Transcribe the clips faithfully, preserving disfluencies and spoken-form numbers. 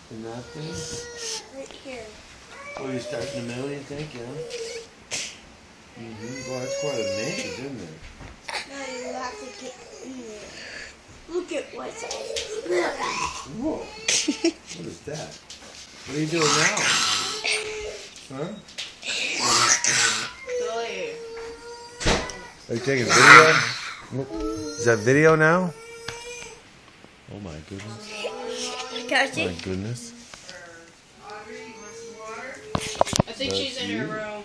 In that thing? Right here. Oh, you start in the middle, you think, yeah? Mm-hmm. Well, that's quite a maze, isn't it? Now you have to get in there. Look at what's Whoa. What is that? What are you doing now? Huh? Are you taking video? Is that video now? Oh my goodness. My goodness. I think That's she's in you? her room.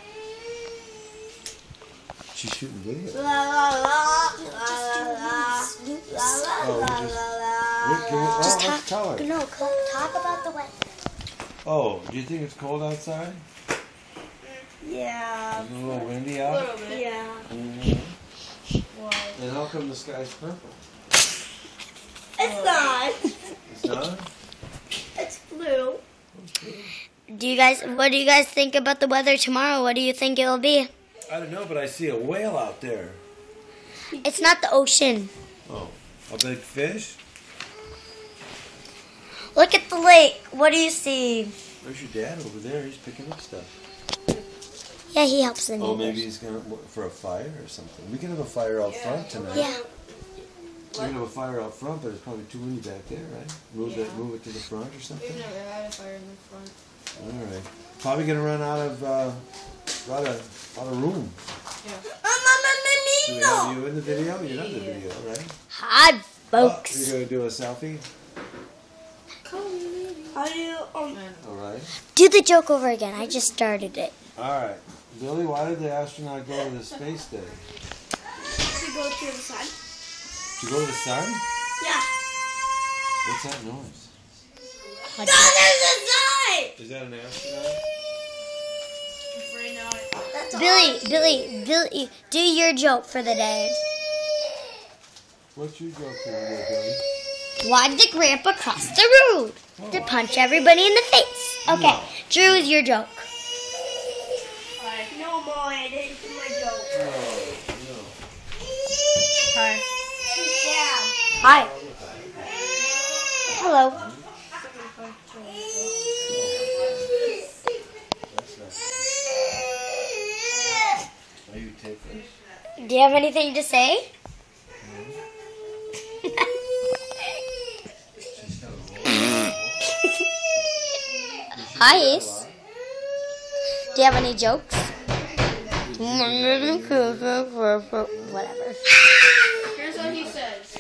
She's shooting video. La la la la la Oh, we just, we, can we, oh, Just let's talk, tell her. no, talk about the weather. Oh, do you think it's cold outside? Yeah. Is it a little windy A out? little bit. Yeah. Mm-hmm. Why? And how come the sky's purple? It's not. It's not? It's blue. Okay. Do you guys, what do you guys think about the weather tomorrow? What do you think it'll be? I don't know, but I see a whale out there. It's not the ocean. Oh, a big fish? Look at the lake. What do you see? There's your dad over there. He's picking up stuff. Yeah, he helps the Oh, neighbors. maybe he's going to for a fire or something. We can have a fire out front tonight. Yeah. We can have a fire out front, but it's probably too windy back there, right? Move Yeah. that, move it to the front or something. We've never had a fire in the front. All right. Probably going to run out of uh, out of out of room. Yeah. Do we have you in the video? You're not in the video, right? Hi, Oh, folks. you're going to do a selfie? How do you, um, All right. Do the joke over again. I just started it. All right. Billy, why did the astronaut go to the space day? to go to the sun? To go to the sun? Yeah. What's that noise? No, there's the sun! Is that an astronaut? Right now, That's Billy, Billy, Billy, do your joke for the day. What's your joke for today, Billy? Why did the grandpa cross the road? To punch everybody in the face. Okay, No. Drew is your joke. No more, I didn't do my joke. No, no. hi. Yeah. Hi. Hello. That's not. Are you take this? Do you have anything to say? Hi, Ace. Do you have any jokes? Whatever. Here's what he says.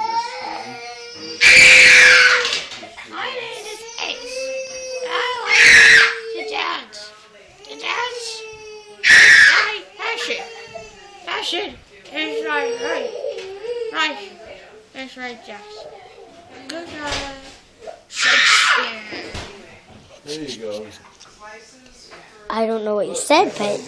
My name is Ace. I like to dance. To dance. My passion. Passion is right, right. Right. That's right, Jess. Good night. Shakespeare. There you go. I don't know what you said, but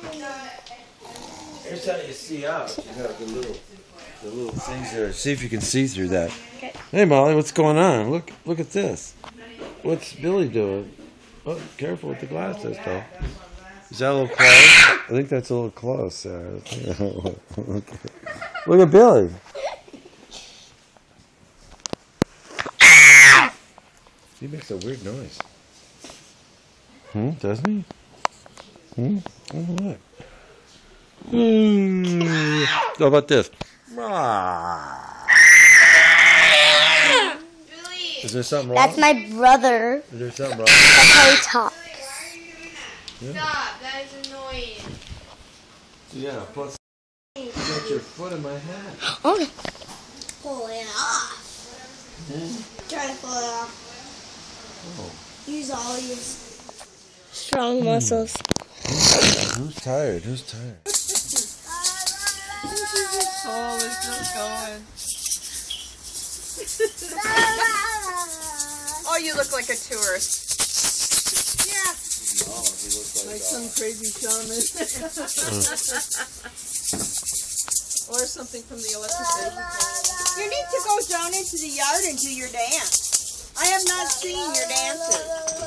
Here's how you see out. You got the little, the little things there. See if you can see through that. Okay. Hey, Molly, what's going on? Look, look at this. What's Billy doing? Oh, careful with the glasses, though. Is that a little close? I think that's a little close, Sarah. Look at Billy. He makes a weird noise. Hmm, doesn't he? Hmm? Oh, what? Hmm. How about this? Ah. Billy! Is there something wrong? that's my brother. Is there something wrong? That's how he talks. Stop, that is annoying. Yeah, plus you got your foot in my hat. Okay. Pull it off. Hmm? Try to pull it off. Oh. Use all your... Strong muscles. Who's tired? Who's tired? Oh, it's not going. Oh, you look like a tourist. Yeah. No, he looks Like some crazy shaman. Or something from the electricity. You need to go down into the yard and do your dance. I have not seen your dances.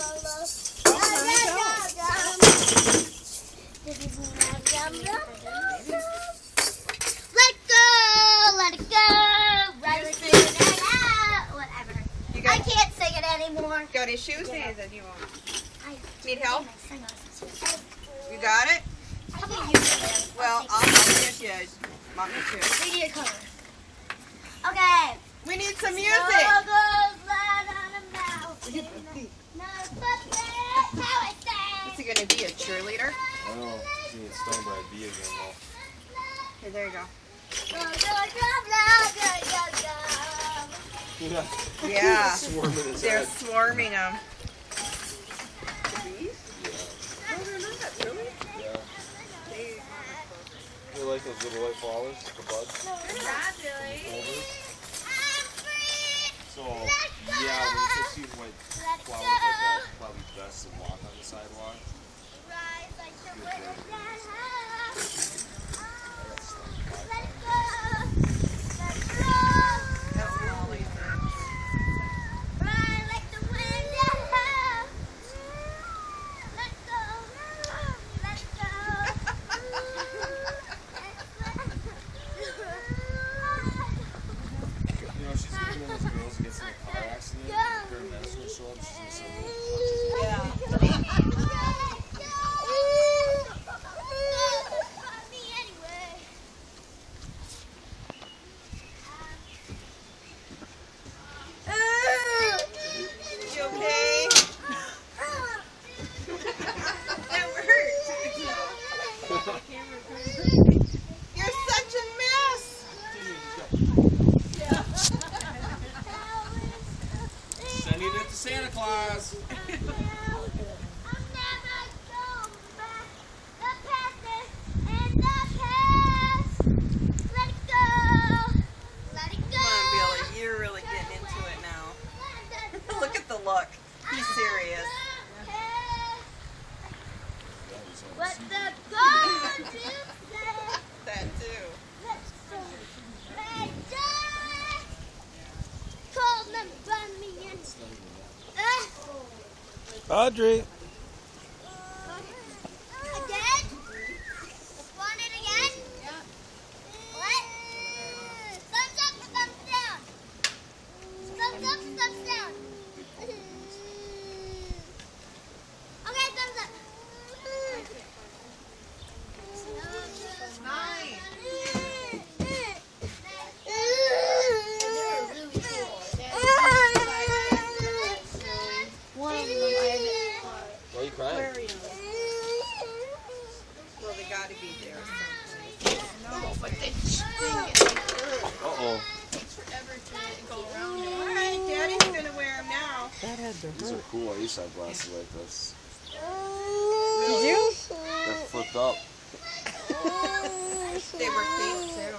Let go, let it go, ride it through the night out, whatever. You I got, can't sing it anymore. got Say shoes, Nathan. You won't. I Need help? my sunglasses. You got it? How about you? Sam? Well, I'll help you if you want me to. We need a cover. Okay. We need some music. No goes blood on a mountain. No footprint, how it Is stands. he going to be a cheerleader? I know. She needs stung by a bee again, though. Here, there you go. Go, go, go, go, go, go, go. Yeah. Yeah. Swarming his They're head. swarming them. Yeah. You like those little white flowers, the buds? Not really. Clovers? I'm free. So, yeah, when you see white flowers like that, it's probably best to walk on the sidewalk. Rise like the wind that high. Let it go. Let it go. That's Molly. Rise like the wind that high. Let it go. Let it go. You know, she's gonna be one of those girls who gets in a car accident, paramedics will show up, she's gonna say, You okay? That hurt. You're such a mess. sending it to Santa Claus. Come on, Billy. You're really getting into it now. Look at the look. He's serious. What the God you say? That too. Let's go. Let's go. Call them by me and uh, Audrey. again? Want it again? What? Thumbs up or thumbs down? Thumbs up or thumbs down? Okay, thumbs up. Nine. One of them I Why are you crying? Well, they got to be there. No, but they sting it. Uh-oh. Takes forever to go around it. All right, Daddy's going to wear them now. These are cool. I used to have glasses like this. Did you? They're flipped up. They were pink too.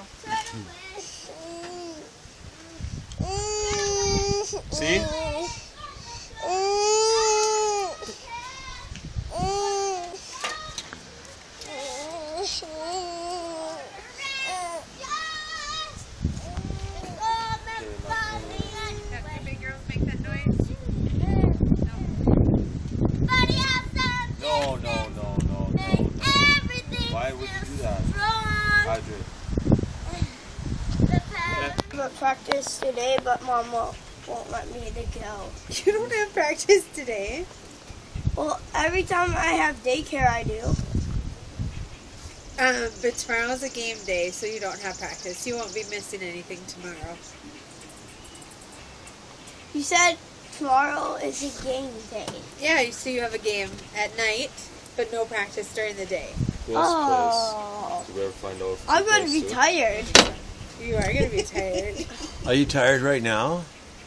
See? Can big girls make that noise? No, no, no, no, no, no. Why would you do that? Audrey. I'm at practice today, but Mom won't, won't let me to go. You don't have practice today. Well, every time I have daycare, I do. Um, but tomorrow's a game day, so you don't have practice. You won't be missing anything tomorrow. You said tomorrow is a game day. Yeah, so you have a game at night, but no practice during the day. This Oh, place. Did we ever find out if I'm it's going to be close tired. You are going to be tired. it? Are you tired right now?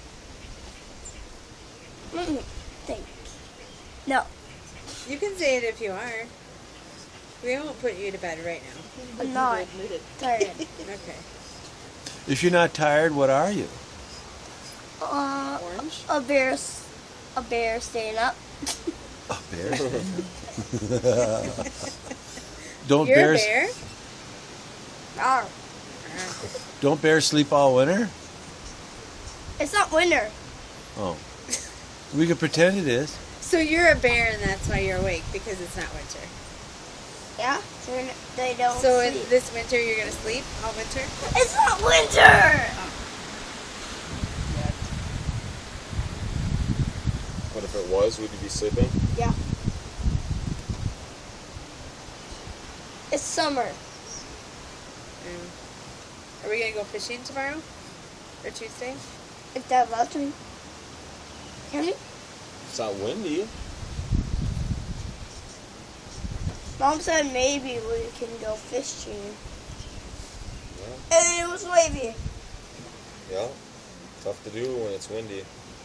Mm, Thanks. No, You can say it if you are. We won't put you to bed right now. I'm not tired. Okay. If you're not tired, what are you? Uh, Orange? a bear, s- a bear staying up. A bear. Don't You're bears a bear? Arr. don't bears sleep all winter? It's not winter. Oh. We could pretend it is. So you're a bear and that's why you're awake, because it's not winter. Yeah, they're, they don't So in sleep. this winter you're going to sleep all winter? It's not winter. What if it So would you be sleeping? Yeah. It's summer. Mm. Are we gonna go fishing tomorrow? Or Tuesday? If that allows me. Can we? It's not windy. Mom said maybe we can go fishing. Yeah. And it was wavy. Yeah. Tough to do when it's windy.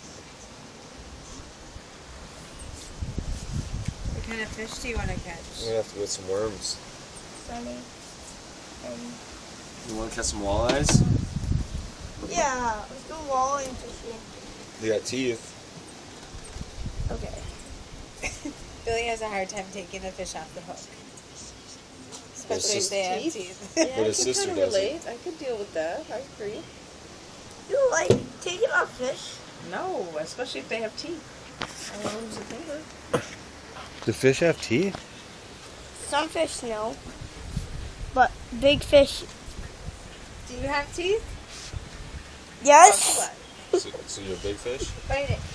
What kind of fish do you want to catch? I'm gonna have to get some worms. Sunny. Um, You want to catch some walleyes? yeah, let's go walleye fishing. They got teeth. Okay. Billy has a hard time taking the fish off the hook. Especially if sis- they have teeth? teeth. Yeah, But I his can sister kind of doesn't. relate. I could deal with that. I agree. You like taking off fish? No, especially if they have teeth. I will lose a finger. Do fish have teeth? Some fish no. But big fish, Do you have teeth? yes. What? So, so you're a big fish? Bite it.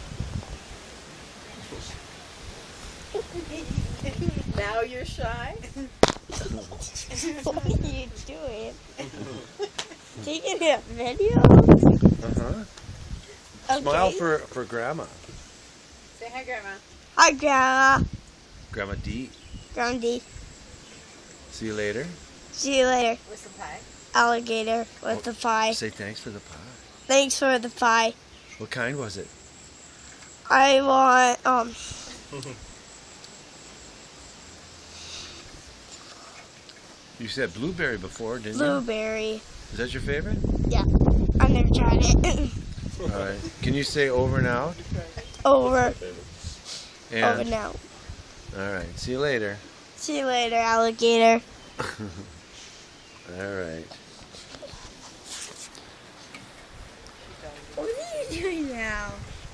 Now you're shy? What are you doing? Taking a video? Uh-huh. Okay. Smile for, for Grandma. Say hi, Grandma. Hi, Grandma. Grandma D. Grandma D. See you later. See you later. With some pie. Alligator with the pie. Say thanks for the pie. Thanks for the pie. What kind was it? I want, um, You said blueberry before, didn't blueberry. you? Is that your favorite? I never tried it. All right. Can you say over and out? Over. And, Over now. all right. See you later. See you later, alligator. All right. What are you doing now?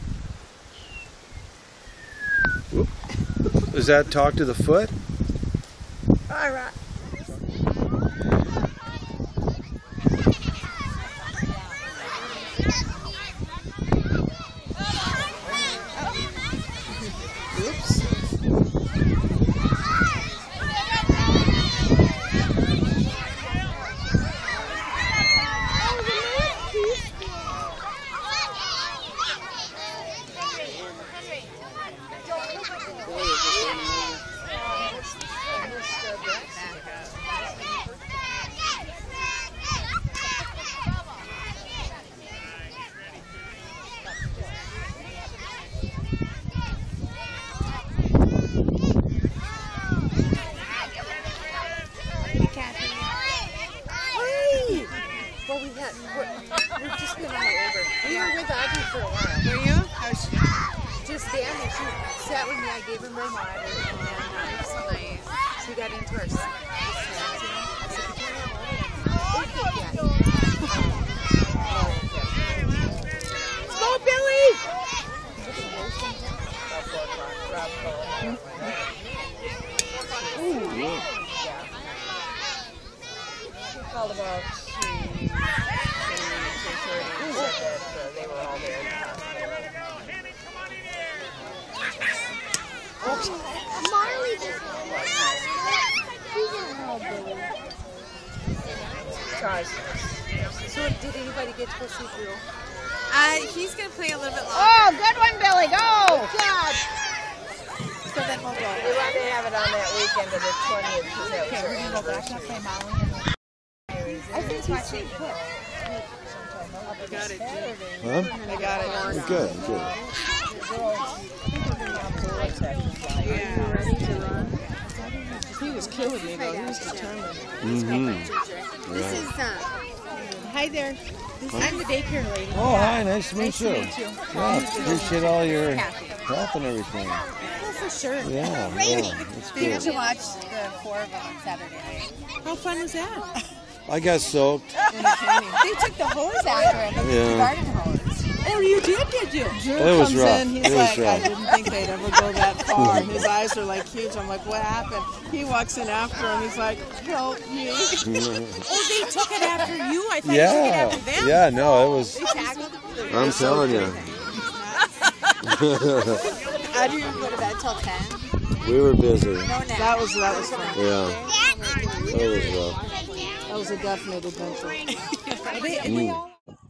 Does that talk to the foot? All right. Well, we had, we're, we've just been all over. We were with Audrey for a while. Were you? How's she? Just standing. She sat with me. I gave her my water. And then um, so nice. She got into her snacks, you know. I said, "Can you have water?" Okay, yeah. Go, Billy! Ooh. She called about three, three, three thirty. Said that uh, they were all there. Marley just Charles. So did anybody get to go see Drew? Uh, he's gonna play a little bit longer. Oh, good one, Billy. Go! Good job. So then we'll go. We want to have it on that weekend of the twentieth. Okay, we're gonna go back and play Molly. I think he's seen put. I got it. Huh? I got it. Good, good. He was killing me though. He was determined. Mm-hmm. This is uh, hi there. This, I'm the daycare lady. Oh, hi. Nice to meet Nice you. to meet you. Yeah, appreciate all your Kathy. help and everything. Oh, for sure. Yeah, yeah, that's They got to good. watch the four of them on Saturday night. How fun was that? I got soaked. They took the hose after him, the Yeah. garden hose. Oh, you did, did you? Drew It was comes rough. in, he's It was like, I rough. didn't think they'd ever go that far. And his eyes are like huge. I'm like, what happened? He walks in after him. He's like, help me. Oh, they took it after you? I thought you took it Yeah, after them. yeah, no, it was. They tackled I'm telling you. I didn't go to bed till ten. We were busy. No nap. That was that was fun. Yeah. That was rough. That was a definite adventure. Mm.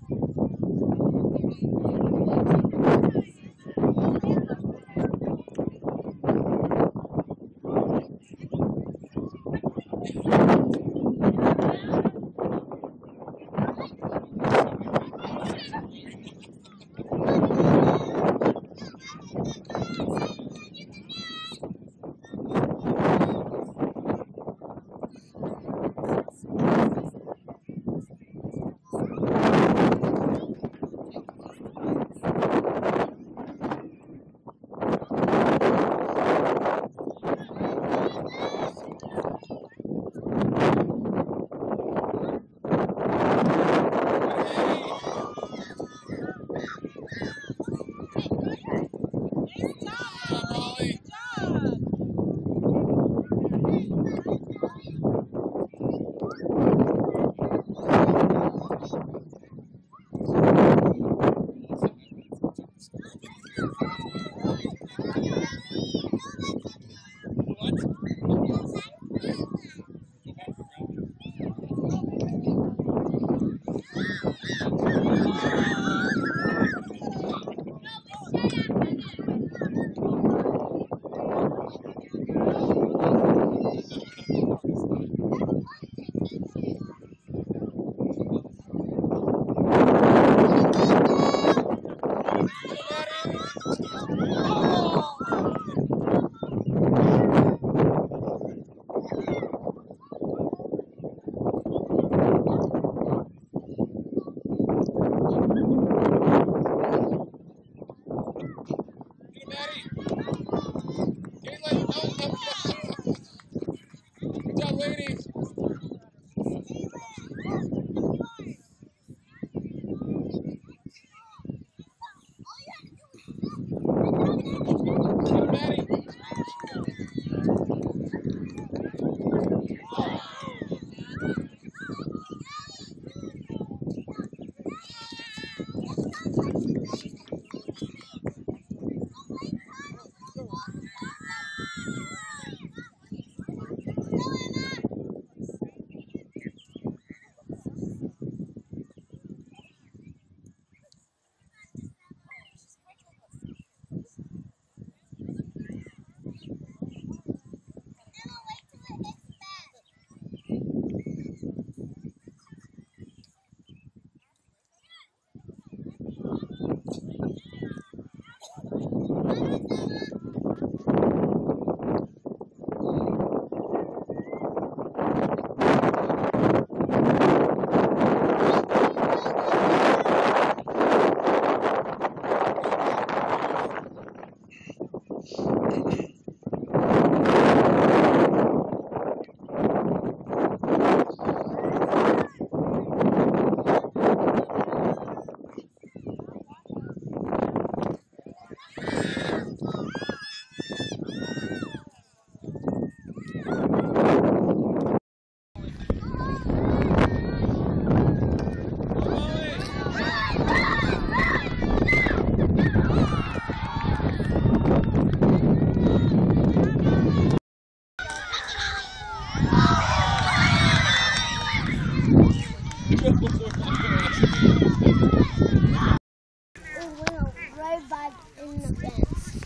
Right back in the fence.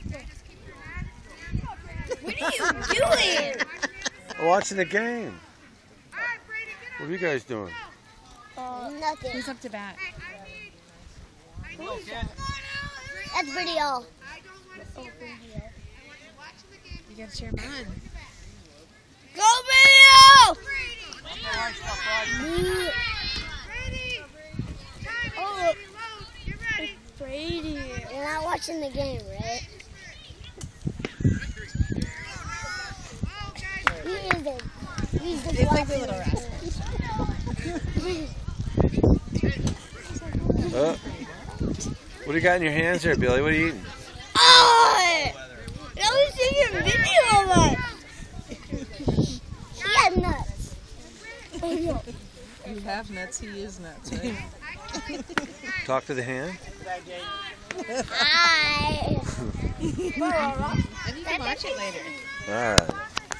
What are you doing? We're watching the game. What are you guys doing? Uh, nothing. Who's up to bat? That's video. You gotta cheer him on. Go video! Oh, Brady. You're not watching the game, right? He is a, he's the It's like the watching. little rascal. Uh, what do you got in your hands there, Billy? What are you eating? Oh! I was taking a video of it. He had nuts. Oh, no. You have nuts, he is nuts, right? Talk to the hand. Hi. And you can watch it later. All right.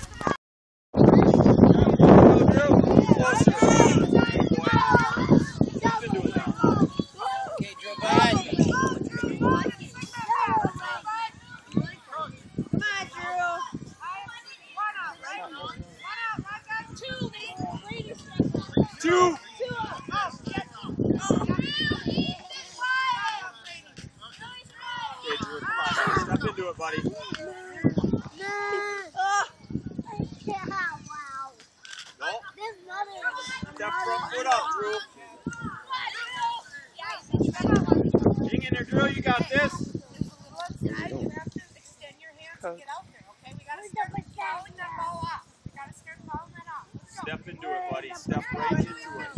Okay, Drew, bud. Two. Okay, Drew, come on. Step into it, buddy. No. Step front foot up, Drew. Hang in there, Drew. You got this. Step into it, buddy. Step right into it.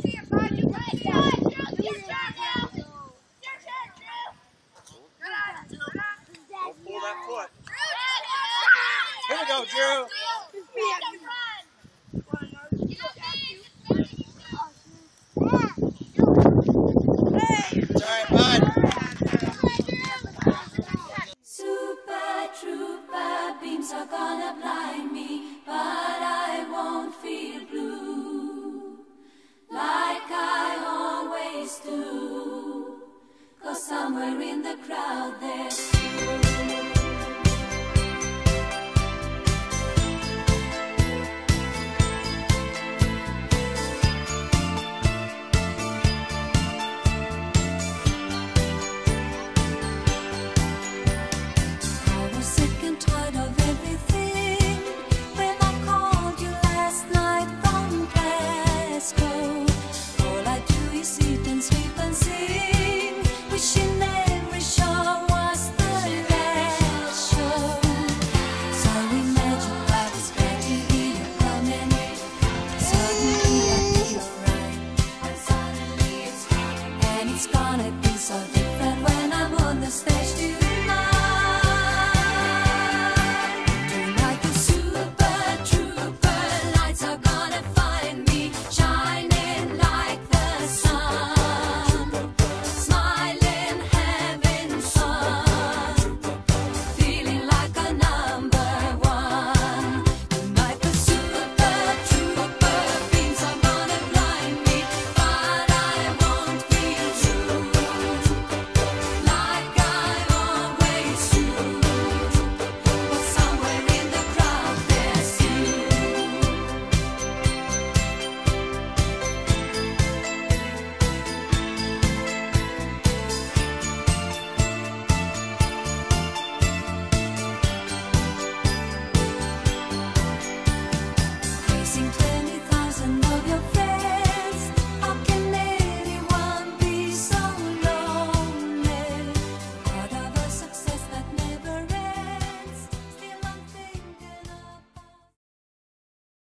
Don't pull that foot. Here we go, Drew. It's all right, bud. Super trooper beams are gonna blind me, but I won't feel blue like I always do, 'cause somewhere in the crowd there's you. It's gonna be so